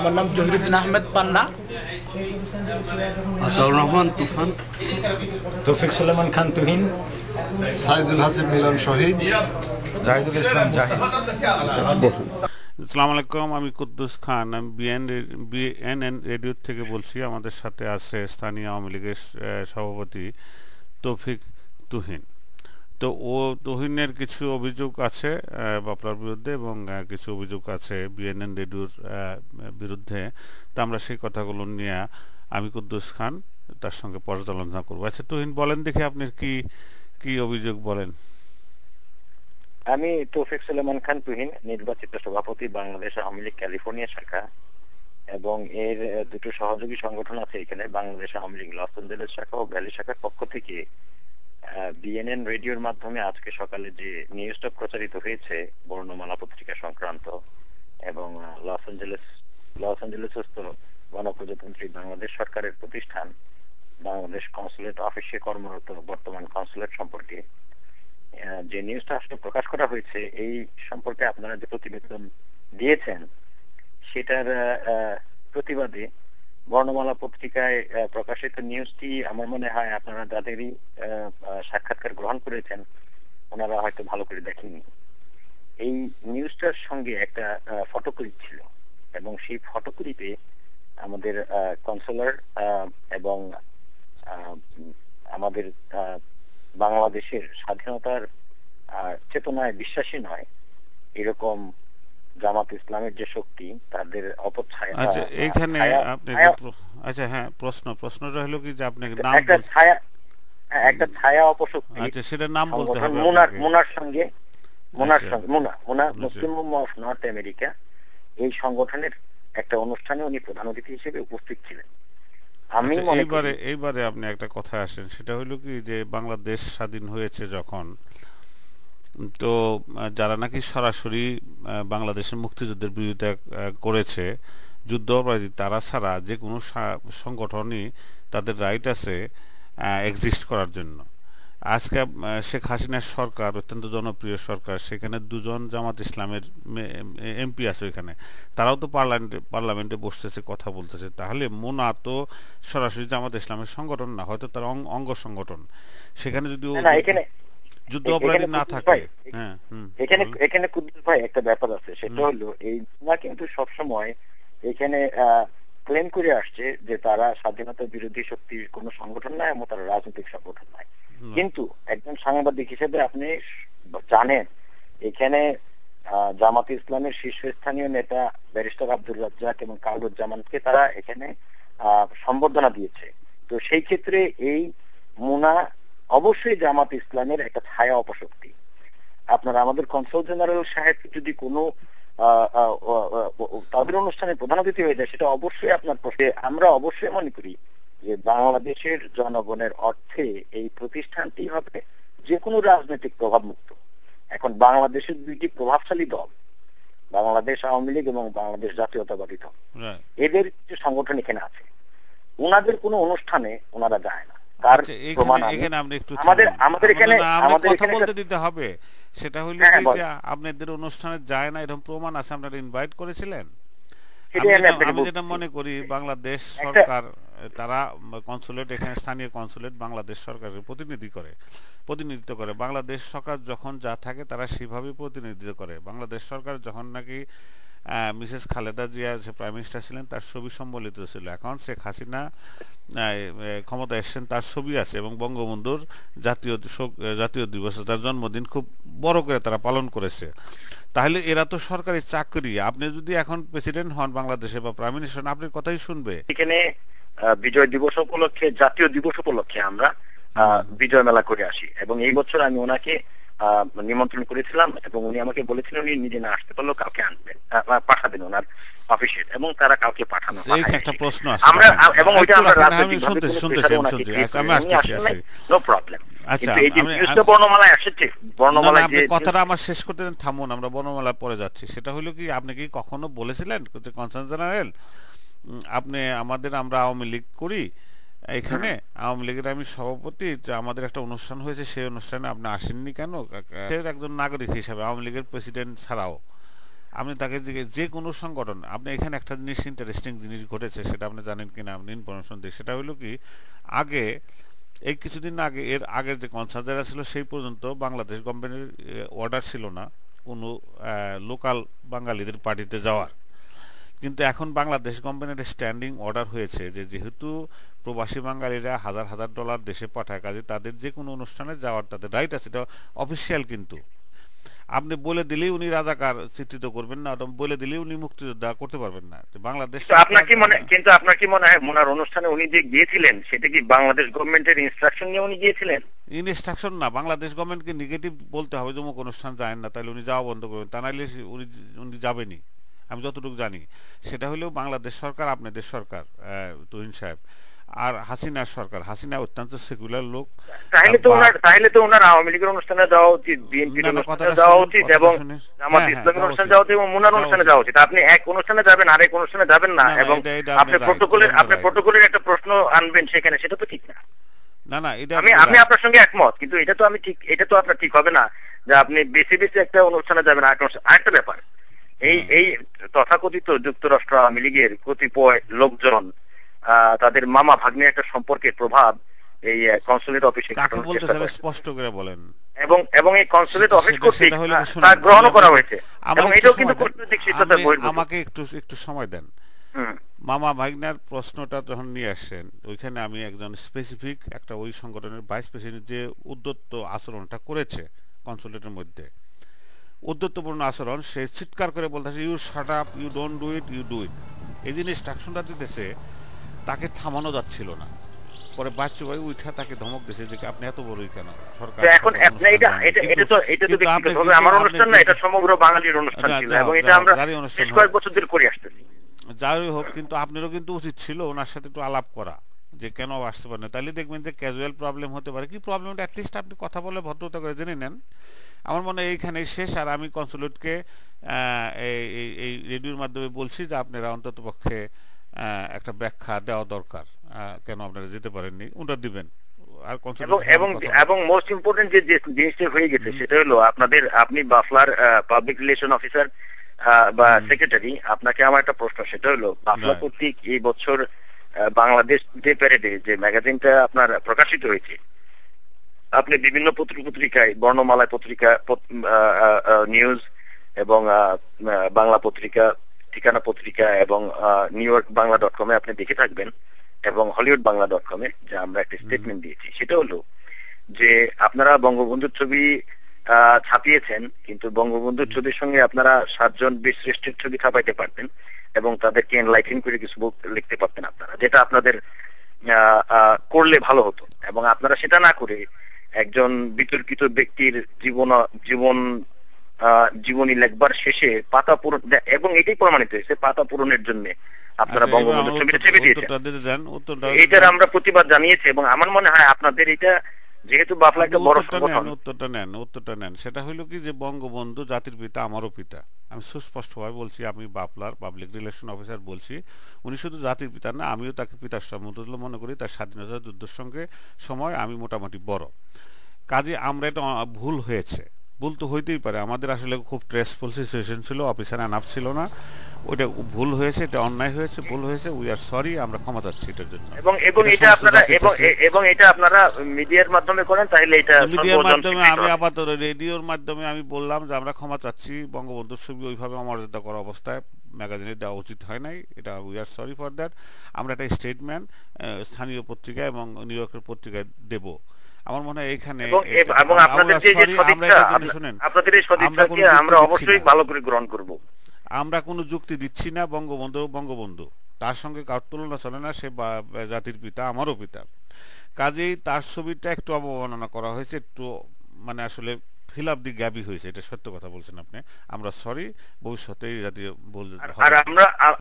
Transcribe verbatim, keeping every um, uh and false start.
আমার নাম জহিরুদ্দিন আহমেদ পান্না। আতাউর রহমান তুফান, তৌফিক সুলেমান খান তুহিন, সাইদুল হাসান মিলন শহীদ, জাহিদুল ইসলাম জাহিদ। আসসালামু আলাইকুম, আমি কুদ্দুস খান, আমি বিএন বিএনএন রেডিও থেকে বলছি। আমাদের সাথে আছে স্থানীয় আওয়ামী লীগের সভাপতি তৌফিক তুহিন। তো ও তুহিনের কিছু অভিযোগ আছে আপনার বিরুদ্ধে এবং কিছু অভিযোগ আছে বিএনএন রেডিওর বিরুদ্ধে। তা আমরা সেই কথাগুলো নিয়ে আমি কুদ্দুস খান তার সঙ্গে পর্যালোচনা করবো। আচ্ছা তুহিন, বলেন দেখি আপনার কি কি অভিযোগ বলেন। আমি তৌফিক সুলেমান খান তুহিন, নির্বাচিত সভাপতি বাংলাদেশ আওয়ামী লীগ ক্যালিফোর্নিয়া শাখা, এবং এর দুটো সহযোগী সংগঠন আছে এখানে, বাংলাদেশ আওয়ামী লীগ লস এঞ্জেলেস শাখা ও ভ্যালি শাখার পক্ষ থেকে বিএনএন রেডিওর মাধ্যমে আজকে সকালে যে নিউজটা প্রচারিত হয়েছে বর্ণমালা পত্রিকা সংক্রান্ত, এবং লস এঞ্জেলেস লস এঞ্জেলেসস্থ গণপ্রজাতন্ত্রী বাংলাদেশ সরকারের প্রতিষ্ঠান বাংলাদেশ কনসুলেট অফিসে কর্মরত বর্তমান কনসুলেট সম্পর্কে যে নিউজটা আসলে প্রকাশ করা হয়েছে, এই সম্পর্কে আপনারা যে প্রতিবেদন দিয়েছেন সেটার প্রতিবাদে বর্ণমালা পত্রিকায় প্রকাশিত নিউজটি আমার মনে হয় আপনারা যাদেরই সাক্ষাৎকার গ্রহণ করেছেন ওনারা হয়তো ভালো করে দেখেননি। এই নিউজটার সঙ্গে একটা ফটোক্লিপ ছিল, এবং সেই ফটোক্লিপে আমাদের কনসুলার এবং আমাদের বাংলাদেশের স্বাধীনতার চেতনায় বিশ্বাসী নয় এরকম জামাত ইসলামের যে শক্তি তাদের অপছায়া। আচ্ছা এইখানে আপনি আচ্ছা হ্যাঁ প্রশ্ন প্রশ্নটা হলো কি যে আপনি নাম একটা ছায়া একটা ছায়া অপশক্তি, আচ্ছা সেটা নাম বলতে হবে। মুনার মুনার সঙ্গে মুনার সঙ্গে MUNA MUNA Muslim Ummah of North America, এই সংগঠনের একটা অনুষ্ঠানে উনি প্রধান অতিথি হিসেবে উপস্থিত ছিলেন। আমি এইবারে এইবারে আপনি একটা কথা আসেন, সেটা হলো কি যে বাংলাদেশ স্বাধীন হয়েছে যখন, তো যারা নাকি সরাসরি বাংলাদেশের মুক্তিযুদ্ধের বিরোধিতা করেছে, যুদ্ধ অপরাধী, তারা ছাড়া যে কোনো সংগঠনই তাদের রাইট আছে এক্সিস্ট করার জন্য। আজকে শেখ হাসিনার সরকার অত্যন্ত জনপ্রিয় সরকার, সেখানে দুজন জামাত ইসলামের এমপি আছে ওইখানে, তারাও তো পার্লামেন্টে পার্লামেন্টে বসতেছে, কথা বলতেছে। তাহলে মোনা তো সরাসরি জামাত ইসলামের সংগঠন না, হয়তো তার অঙ্গ সংগঠন। সেখানে যদি যুদ্ধ অপরাধী না থাকে, হ্যাঁ এখানে এখানে কুদ্দুস ভাই একটা ব্যাপার আছে, সেটা হলো এই মোনা কিন্তু সবসময় এখানে ক্লেম করে আসছে যে তারা স্বাধীনতা বিরোধী শক্তির কোন সংগঠন নয় এবং তারা রাজনৈতিক সংগঠন নয়। কিন্তু একজন সাংবাদিক হিসেবে আপনি জানেন এখানে জামাত ইসলামের শীর্ষস্থানীয় নেতা ব্যারিস্টার আব্দুর রাজ্জাক এবং কামরুজ্জামানকে তারা এখানে সম্বর্ধনা দিয়েছে। তো সেই ক্ষেত্রে এই মুনা অবশ্যই জামাত ইসলামের একটা ছায়া অপশক্তি। আপনারা আমাদের কনসাল জেনারেল সাহেব যদি কোনো তাদের অনুষ্ঠানে প্রধান অতিথি হয়ে যায়, সেটা অবশ্যই আপনার প্রশ্নে আমরা অবশ্যই মনে করি যে বাংলাদেশের জনগণের অর্থে এই প্রতিষ্ঠানটি হবে যে কোনো রাজনৈতিক প্রভাব মুক্ত। এখন বাংলাদেশের দুইটি প্রভাবশালী দল, বাংলাদেশ আওয়ামী লীগ এবং বাংলাদেশ জাতীয়তাবাদী দল, এদের যে সংগঠন এখানে আছে, ওনাদের কোনো অনুষ্ঠানে ওনারা যায় না। আমাদের আমাদের এখানে আমাদের কথা বলতে দিতে হবে, সেটা হলো যে আপনাদের অনুষ্ঠানে যায় না এরকম প্রমাণ আছে, আপনারা ইনভাইট করেছিলেন। আমি যেটা মনে করি বাংলাদেশ সরকার তারা কনসুলেট, এখানে স্থানীয় কনসুলেট বাংলাদেশ সরকারের প্রতিনিধি করে প্রতিনিধিত্ব করে বাংলাদেশ সরকার যখন যা থাকে তারা সেভাবে প্রতিনিধিত্ব করে। বাংলাদেশ সরকার যখন নাকি মিসেস খালেদা জিয়া যে প্রাইম মিনিস্টার ছিলেন তার ছবি সম্বলিত ছিল, এখন শেখ হাসিনা ক্ষমতা এসছেন তার ছবি আছে, এবং বঙ্গবন্ধুর জাতীয় জাতীয় দিবস, তার জন্মদিন খুব বড় করে তারা পালন করেছে। তাহলে এরা তো সরকারি চাকরি, আপনি যদি এখন প্রেসিডেন্ট হন বাংলাদেশে বা প্রাইম মিনিস্টার, আপনার কথাই শুনবে। এখানে বিজয় দিবস উপলক্ষে, জাতীয় দিবস উপলক্ষে আমরা বিজয় মেলা করে আসি, এবং এই বছর আমি ওনাকে নিমন্ত্রণ করেছিলাম এবং উনি আমাকে বলেছিলেন উনি নিজে না আসতে পারলেও কাউকে আনবেন, পাঠাবেন ওনার অফিসে, এবং তারা কাউকে পাঠানো হয়। একটা প্রশ্ন আছে আমরা, এবং ওইটা আমরা রাজনৈতিক শুনতেছি শুনতেছি আমি আসতেছি আসছি, নো প্রবলেম। আচ্ছা এই যে নিউজটা বর্ণমালায় আসছে, বর্ণমালায় যে কথাটা আমার শেষ করতে দেন, থামুন, আমরা বর্ণমালায় পরে যাচ্ছি। সেটা হলো কি, আপনি কি কখনো বলেছিলেন যে কনসাল জেনারেল আপনি আমাদের, আমরা আওয়ামী লীগ করি এখানে, আওয়ামী লীগের আমি সভাপতি, যে আমাদের একটা অনুষ্ঠান হয়েছে সেই অনুষ্ঠানে আপনি আসেননি কেন? একজন নাগরিক হিসাবে আওয়ামী লীগের প্রেসিডেন্ট ছাড়াও আপনি তাকে যে কোনো সংগঠন, আপনি এখানে একটা জিনিস ইন্টারেস্টিং জিনিস ঘটেছে, সেটা আপনি জানেন কিনা, আপনি ইনফরমেশন দিই। সেটা হলো কি, আগে এই কিছুদিন আগে, এর আগের যে কনসাল যারা ছিল সেই পর্যন্ত বাংলাদেশ গভর্নমেন্টের অর্ডার ছিল না কোনো লোকাল বাঙালিদের পার্টিতে যাওয়ার। কিন্তু এখন বাংলাদেশ গভর্নমেন্টের স্ট্যান্ডিং অর্ডার হয়েছে যে যেহেতু প্রবাসী বাঙালিরা হাজার হাজার ডলার দেশে পাঠায়, কাজে তাদের যে কোনো অনুষ্ঠানে যাওয়ার তাদের রাইট আছে, এটা অফিসিয়াল। কিন্তু আপনি বলে দিলেই উনি রাজাকার চিত্রিত করবেন না, বলে দিলেই উনি মুক্তিযোদ্ধা করতে পারবেন না। বাংলাদেশ আপনার কি মনে কিন্তু আপনার কি মনে হয় ওনার অনুষ্ঠানে উনি যে গিয়েছিলেন সেটা কি বাংলাদেশ গভর্নমেন্টের ইনস্ট্রাকশন নিয়ে উনি গিয়েছিলেন? ইনস্ট্রাকশন না, বাংলাদেশ গভর্নমেন্টকে নেগেটিভ বলতে হবে যে অমুক অনুষ্ঠান যায় না, তাহলে উনি যাওয়া বন্ধ করবেন, তা নাইলে উনি উনি যাবেনি। আমি যতটুকু জানি সেটা হলেও বাংলাদেশ সরকার, আপনাদের সরকার তুহিন সাহেব, আর হাসিনার সরকার, হাসিনা অত্যন্ত সেকুলার লোক। তাহলে তো ওনার তাহলে তো ওনার আওয়ামী লীগের অনুষ্ঠানে যাওয়া উচিত, বিএনপির অনুষ্ঠানে যাওয়া উচিত, এবং জামাত ইসলামের অনুষ্ঠানে যাওয়া উচিত, এবং ওনার অনুষ্ঠানে যাওয়া উচিত। আপনি এক অনুষ্ঠানে যাবেন আর এক অনুষ্ঠানে যাবেন না, এবং আপনি প্রটোকলের আপনি প্রটোকলের একটা প্রশ্ন আনবেন সেখানে, সেটা তো ঠিক না। না না, এটা আমি আমি আপনার সঙ্গে একমত, কিন্তু এটা তো আমি ঠিক এটা তো আপনার ঠিক হবে না যে আপনি বেশি বেশি একটা অনুষ্ঠানে যাবেন। আরেকটা ব্যাপার, এই এই তথাকথিত যুক্তরাষ্ট্র আওয়ামী লীগের কতিপয় লোকজন তাদের মামা ভাগ্নে একটা সম্পর্কের প্রভাব এই কনসুলেট অফিসে স্পষ্ট করে বলেন, এবং এবং এই কনসুলেট অফিস কর্তৃক তা গ্রহণ করা হয়েছে, এবং এটাও কিন্তু কূটনৈতিক সিদ্ধান্তের বহির্ভূত। আমাকে একটু একটু সময় দেন। মামা ভাগ্নার প্রশ্নটা যখন নিয়ে আসছেন, ওইখানে আমি একজন স্পেসিফিক একটা ওই সংগঠনের ভাইস প্রেসিডেন্ট যে উদ্যত্ত আচরণটা করেছে কনসুলেটের মধ্যে, উদ্যত্তপূর্ণ আচরণ, সে চিৎকার করে বলতেছে you shut up, you don't do it, you do it. এই যে ইনস্ট্রাকশনটা দিতেছে তাকে থামানো যাচ্ছিল না। পরে বাচ্চা ভাই উঠা তাকে ধমক দিয়েছে যে আপনি এত বড়ই কেন সরকার। এখন এটা এটা এটা তো এটা তো ব্যক্তিগতভাবে আমার অনুষ্ঠান না, এটা সমগ্র বাঙালির অনুষ্ঠান ছিল, এবং এটা আমরা বেশ কয়েক বছর ধরে করে আসতেছি। যাই হোক, কিন্তু আপনারও কিন্তু উচিত ছিল ওনার সাথে একটু আলাপ করা যে কেন আসতে পারেন, তাহলে দেখবেন যে ক্যাজুয়াল প্রবলেম হতে পারে। কি প্রবলেমটা অ্যাটলিস্ট আপনি কথা বলে ভদ্রতা করে জেনে নেন। আমার মনে হয় এইখানে শেষ। আর আমি কনসুলেটকে এই এই রেডিওর মাধ্যমে বলছি যে আপনারা অন্তত পক্ষে একটা ব্যাখ্যা দেওয়া দরকার, কেন আপনারা যেতে পারেননি, ওটা দিবেন। আর এবং এবং মোস্ট ইম্পর্টেন্ট যে জিনিসটা হয়ে গেছে সেটা হলো আপনাদের, আপনি বাফলার পাবলিক রিলেশন অফিসার বা সেক্রেটারি, আপনাকে আমার একটা প্রশ্ন, সেটা হলো বাফলা কর্তৃক এই বছর বাংলাদেশ ডে প্যারেডে যে ম্যাগাজিনটা আপনার প্রকাশিত হয়েছে, আপনি বিভিন্ন পত্র পত্রিকায়, বর্ণমালায় পত্রিকা, নিউজ এবং বাংলা পত্রিকা, ঠিকানা পত্রিকা এবং নিউ ইয়র্ক বাংলা ডট কমে আপনি দেখে থাকবেন, এবং হলিউড বাংলা ডট কমে যে আমরা একটা স্টেটমেন্ট দিয়েছি, সেটা হলো যে আপনারা বঙ্গবন্ধুর ছবি ছাপিয়েছেন, কিন্তু বঙ্গবন্ধুর ছবির সঙ্গে আপনারা সাতজন বীর শ্রেষ্ঠের ছবি ছাপাইতে পারতেন এবং তাদেরকে এনলাইটেন করে কিছু লিখতে পারতেন আপনারা, যেটা আপনাদের করলে ভালো হতো। এবং আপনারা সেটা না করে একজন বিতর্কিত ব্যক্তির জীবন জীবন জীবনী লেখবার শেষে পাতা পূরণ, এবং এটাই প্রমাণিত হয়েছে পাতা পূরণের জন্য আপনারা বঙ্গবন্ধুর ছবিটা ছেপে দিয়েছেন। এইটার আমরা প্রতিবাদ জানিয়েছি, এবং আমার মনে হয় আপনাদের এটা যেহেতু বাফলা একটা বড় সংগঠন, উত্তরটা নেন উত্তরটা নেন সেটা হইলো কি যে বঙ্গবন্ধু জাতির পিতা, আমারও পিতা। আমি সুস্পষ্টভাবে বলছি, আমি বাফলার পাবলিক রিলেশন অফিসার বলছি, উনি শুধু জাতির পিতা না, আমিও তাকে পিতার সমতুল্য মনে করি। তার স্বাধীনতা যুদ্ধের সঙ্গে সময় আমি মোটামুটি বড়। কাজে আমরা এটা ভুল হয়েছে, ভুল তো হইতেই পারে, আমাদের আসলে খুব স্ট্রেসফুল সিচুয়েশন ছিল, অফিসার এনাফ ছিল না, ওইটা ভুল হয়েছে, এটা অন্যায় হয়েছে, ভুল হয়েছে, উই আর সরি, আমরা ক্ষমা চাচ্ছি এটার জন্য। এবং এবং এটা আপনারা এবং এবং এটা আপনারা মিডিয়ার মাধ্যমে করেন, তাহলে এটা মিডিয়ার মাধ্যমে, আমি আপাতত রেডিওর মাধ্যমে আমি বললাম যে আমরা ক্ষমা চাচ্ছি, বঙ্গবন্ধুর ছবি ওইভাবে অমর্যাদা করা অবস্থায় ম্যাগাজিনে দেওয়া উচিত হয় নাই, এটা we are sorry for that. আমরা একটা স্টেটমেন্ট স্থানীয় পত্রিকা এবং নিউ ইয়র্কের পত্রিকায় দেব। আমার মনে হয় এখানে এবং আপনাদের যে সদিচ্ছা, আপনাদের এই সদিচ্ছাকে আমরা অবশ্যই ভালো করে গ্রহণ করব। আমরা কোনো যুক্তি দিচ্ছি না, বঙ্গবন্ধু বঙ্গবন্ধু, তার সঙ্গে কার তুলনা চলে না, সে জাতির পিতা, আমারও পিতা। কাজেই তার ছবিটা একটু অবমাননা করা হয়েছে, একটু মানে আসলে ফিল আপ দি গ্যাপই হয়েছে, এটা সত্য কথা বলছেন আপনি। আমরা সরি, ভবিষ্যতে জাতীয় বল। আর আমরা